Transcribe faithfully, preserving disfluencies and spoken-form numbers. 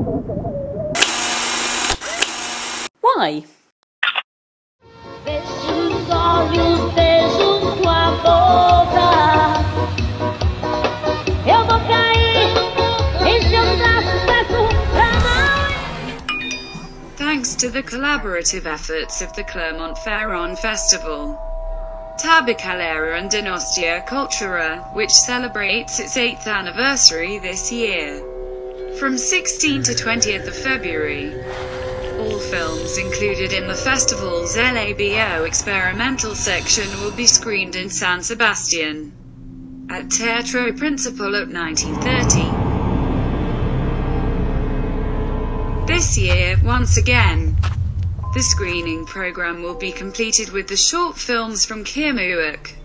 Why? Thanks to the collaborative efforts of the Clermont-Ferrand Festival, Tabakalera and Cultura, which celebrates its eighth anniversary this year. From sixteenth to twentieth of February, all films included in the festival's Labo experimental section will be screened in San Sebastian at Teatro Principal at nineteen thirty. This year, once again, the screening program will be completed with the short films from Kimuak,